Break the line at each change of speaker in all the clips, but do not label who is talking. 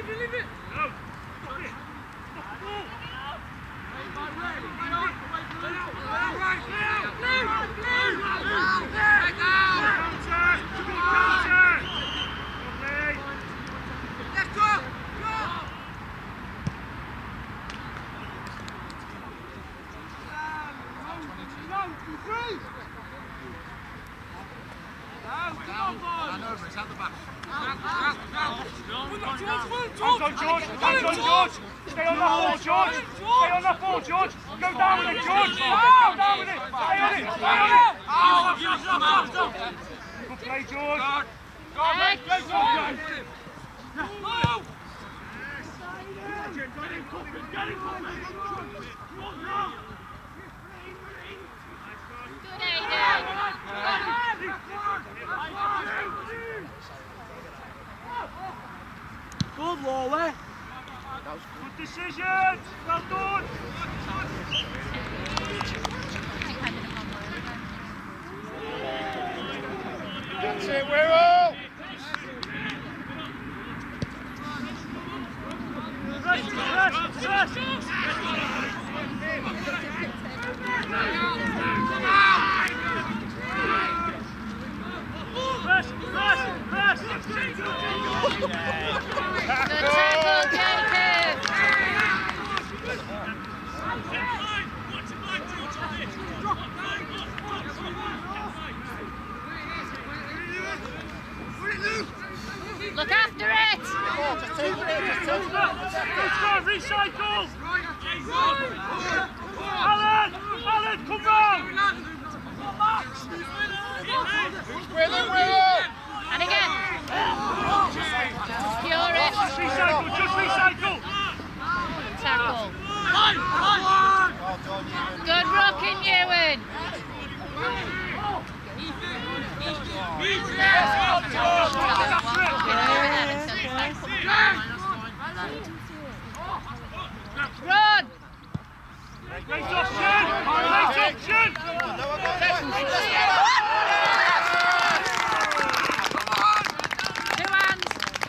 Good, Lawley. Good decision. Well done.
That's it, Wirral.
Look after it!
Recycle! Alan, come round!
Wirral!
And again! Secure it!
Just recycle!
Tackle! Good rocking, Ewan! Run!
Great option! Great option!
Two hands!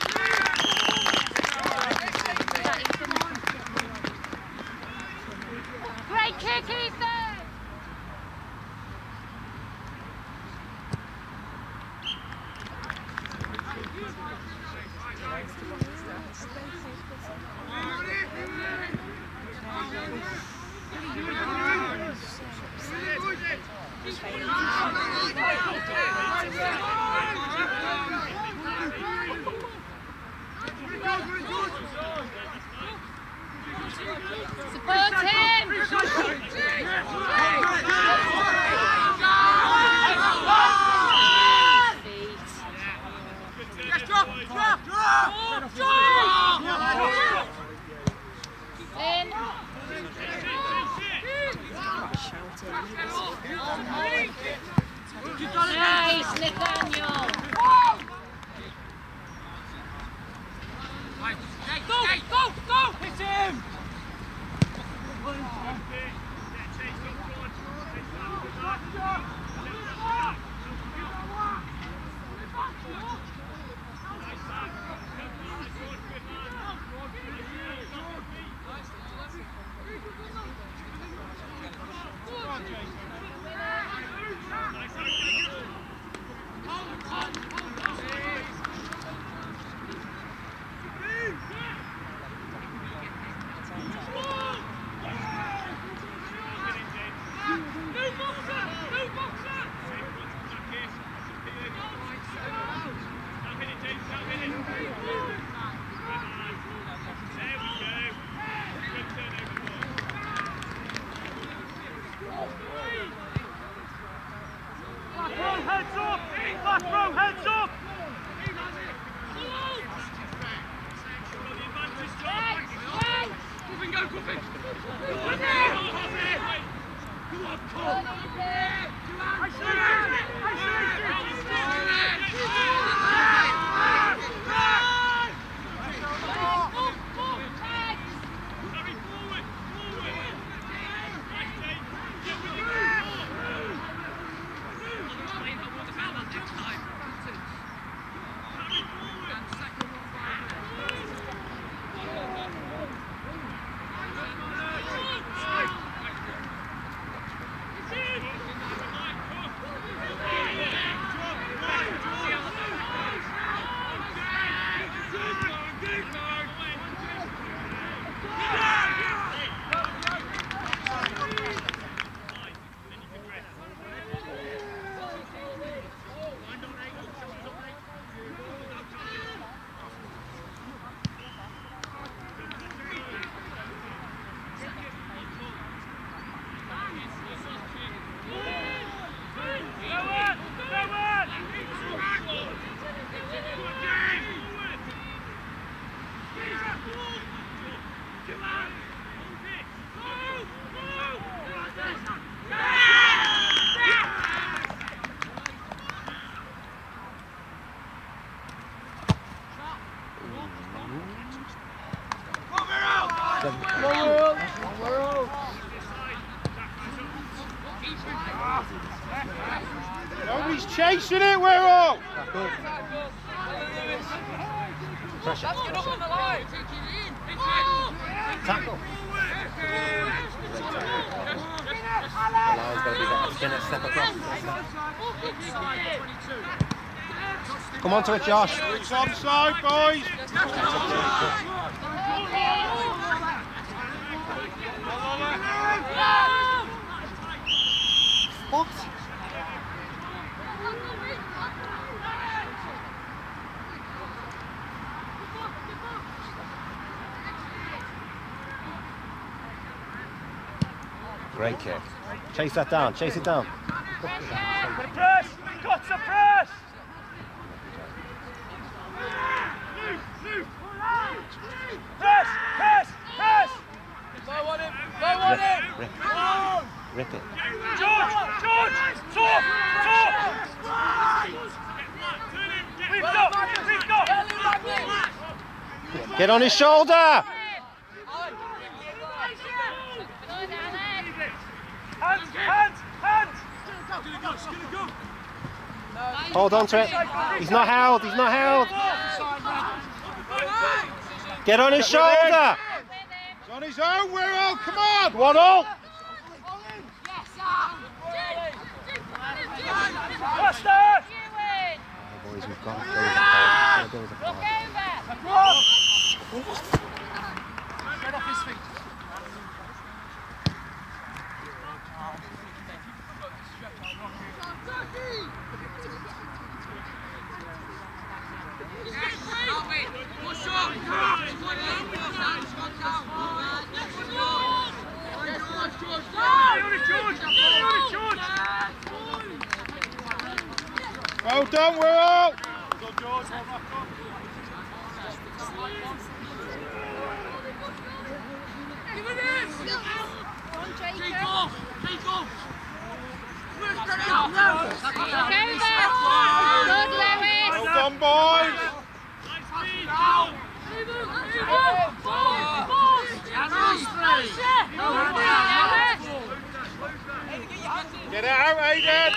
Great kick, Ethan!
Just Nobody's chasing it, Wirral!
Pressure. Tackle. Line's got to be better. Spinner, step across. Come on to it, Josh.
It's onside, boys!
What? Great kick. Chase that down. Chase it down.
Press! Got to press! Press! Press! Press!
Rip. Rip it.
George! George! Talk! Talk! We've got! We've got!
Get on his shoulder.
Hands! Hands! Hands!
Hold on to it. He's not held. He's not held. Get on his shoulder.
He's on his own, Wirral, come on!
One all.
Faster!
Boys, we've got to go with the ball.
Get off his feet.
Well done, Wirral!
Good, George. Hold that up.
Well done, boys! Get it out, Aiden!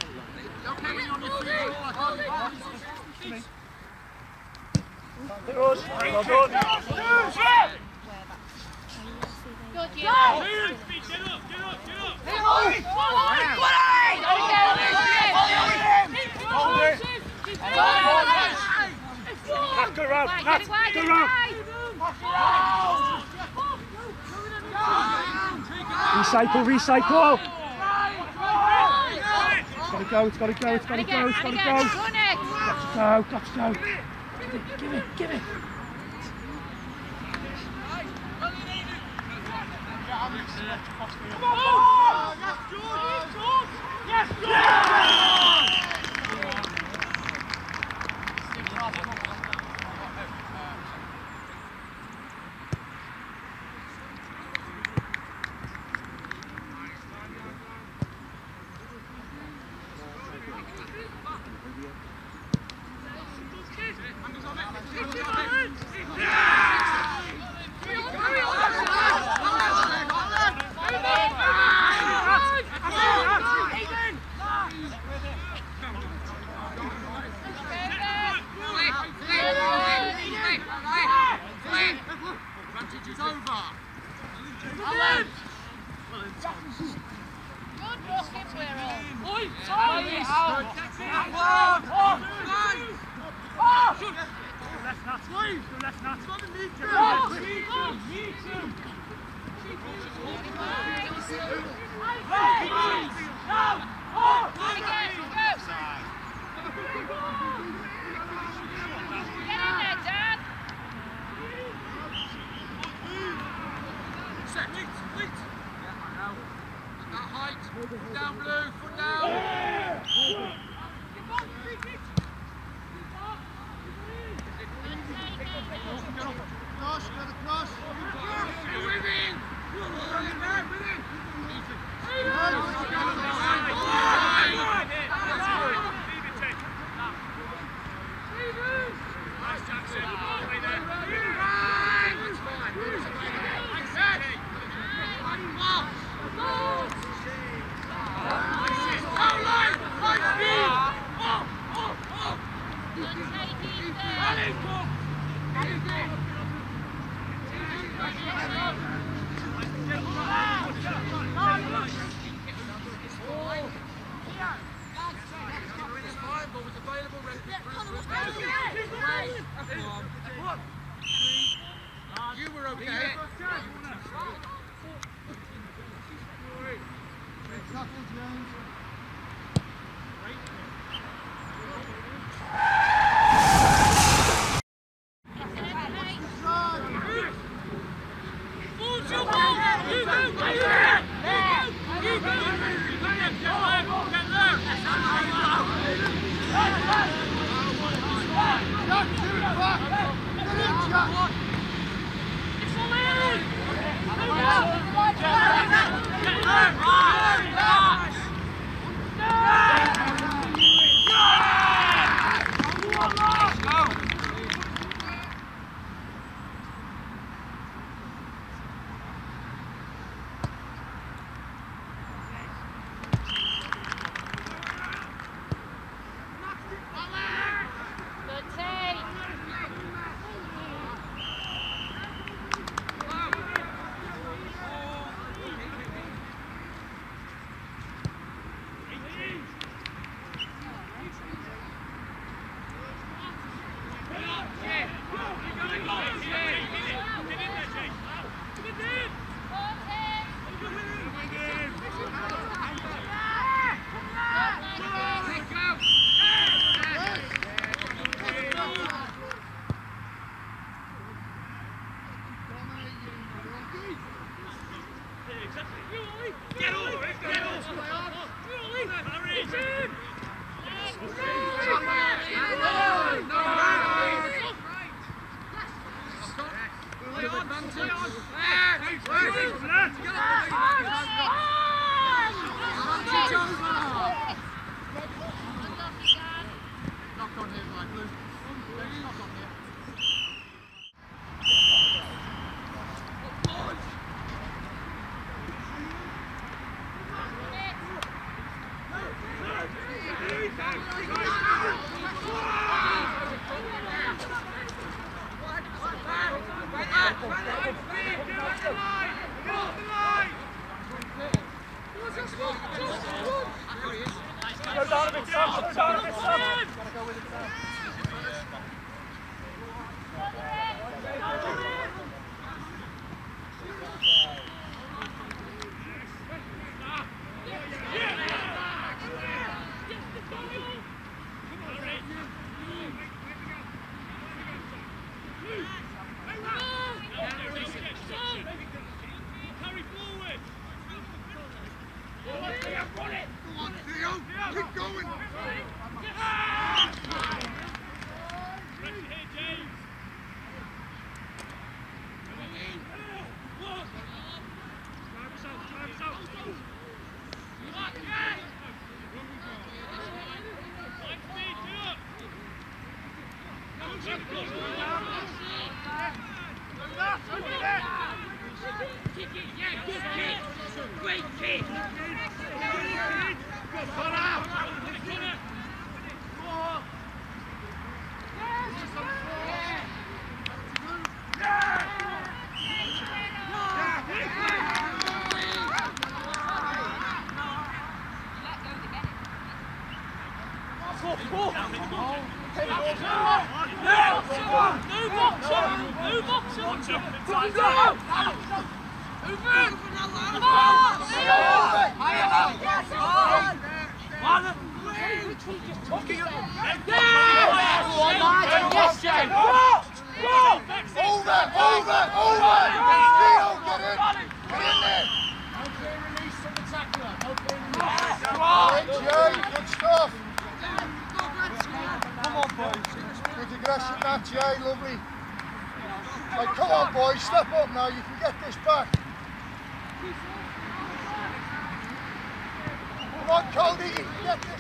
Well done.
Good, yeah.
Go around. Go around. Recycle, recycle. It's gotta go, it's gotta go, it's gotta go, it's gotta go. Got to go. Give it, give it. Come on! Yes, George! Yes, George!
Down blue, foot down! Cross, another cross! You were okay.
Come on, Calday, get this.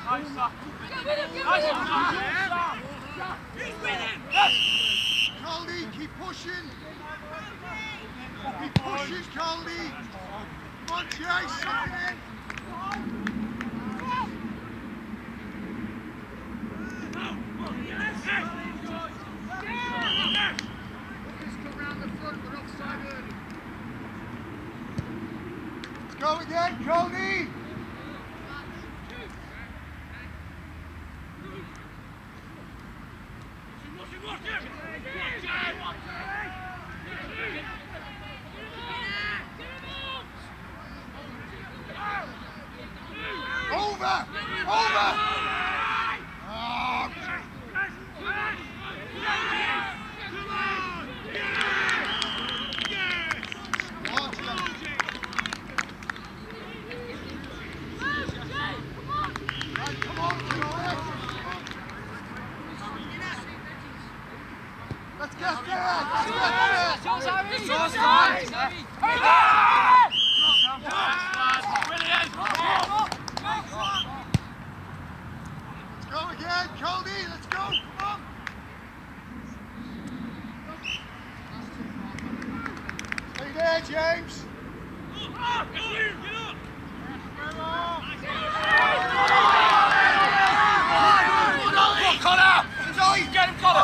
Calday, keep pushing. Keep pushing, Calday. Come on, Chase, suck it in. Go again, Calday! Over! Over! Oh. Let's get there! Let's go again, Calday, let's go, come on! Stay there, James! Connor! Get him, Connor!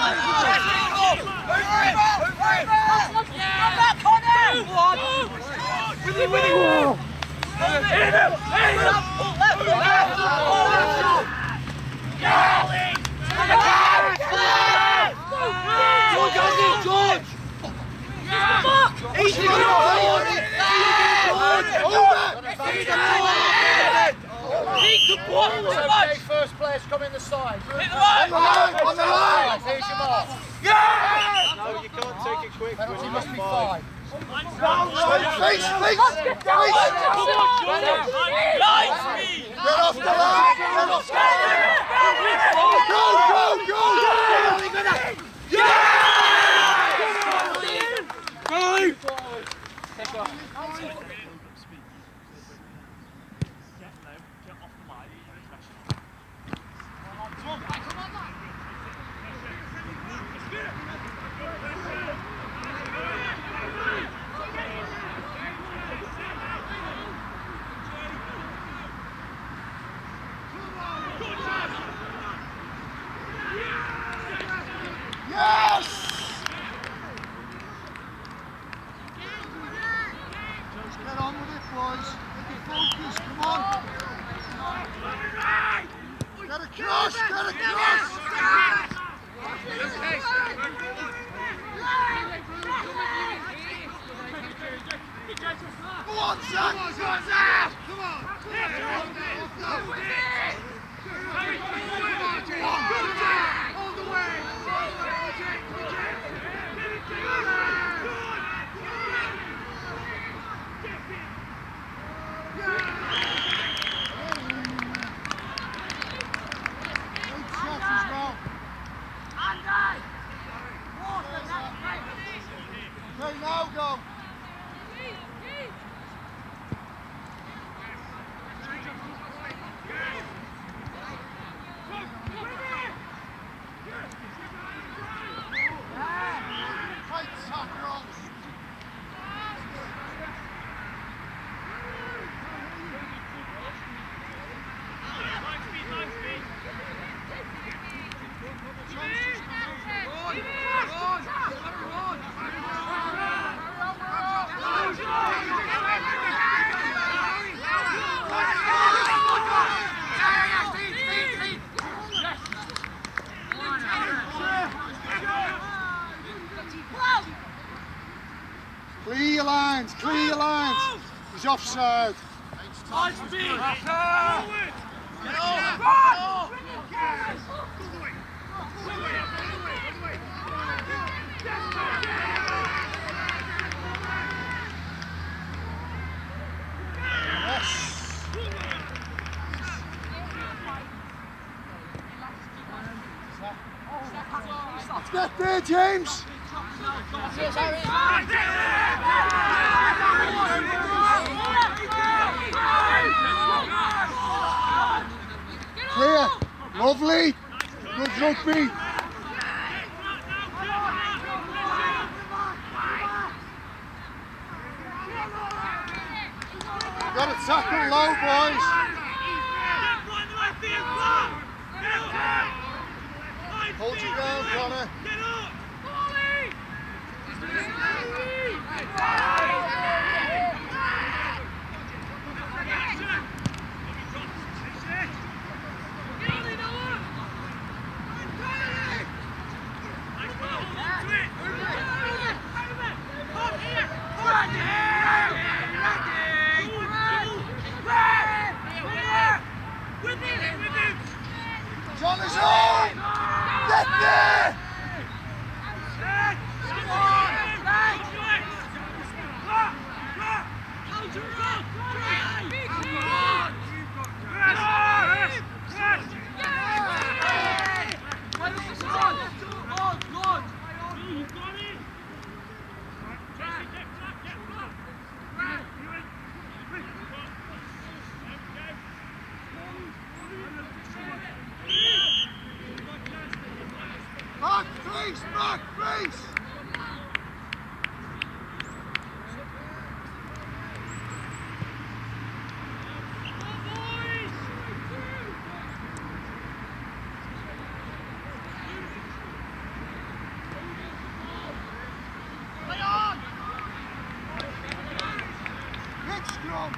First players come in the side.
On the line!
Here's your mark.
Yes!
No, you can't take it quick.
Penalty must be 5.
Face!
Get off the line! Get off the line! Go! Yes! Get on with it, boys. Get your focus, come on. Get across, get across! Go on, Zach! Come on! All the way! Okay, now go. Clear your lines. He's offside. Let's get there, James. rugby. Got to tackle low, boys. Hold your ground, Connor. John is home! Get there! Back face, back face! Good scrum!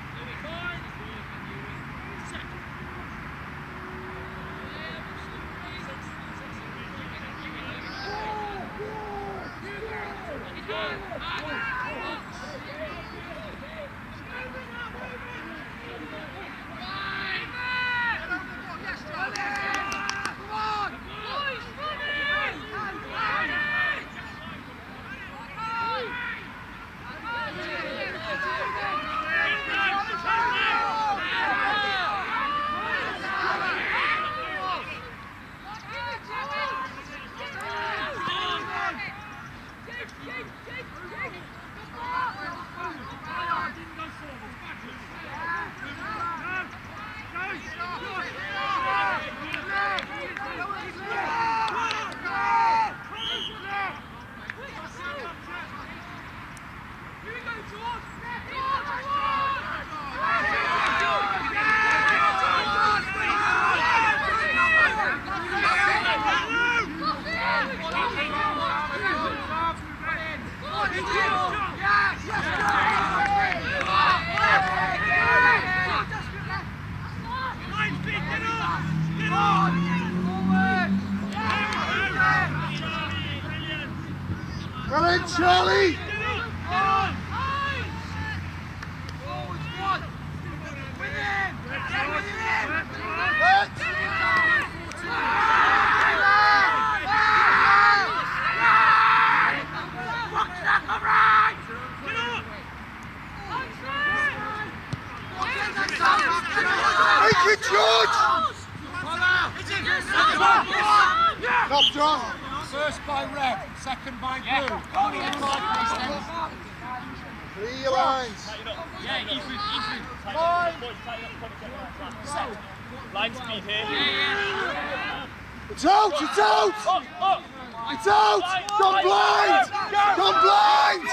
Well in, Charlie! Make it, George! Top John!
First by red, second by blue.
Clear your lines.
Yeah, easy. Line speed here.
It's out! It's out! It's out! Gone blind! Gone blind!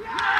Yeah!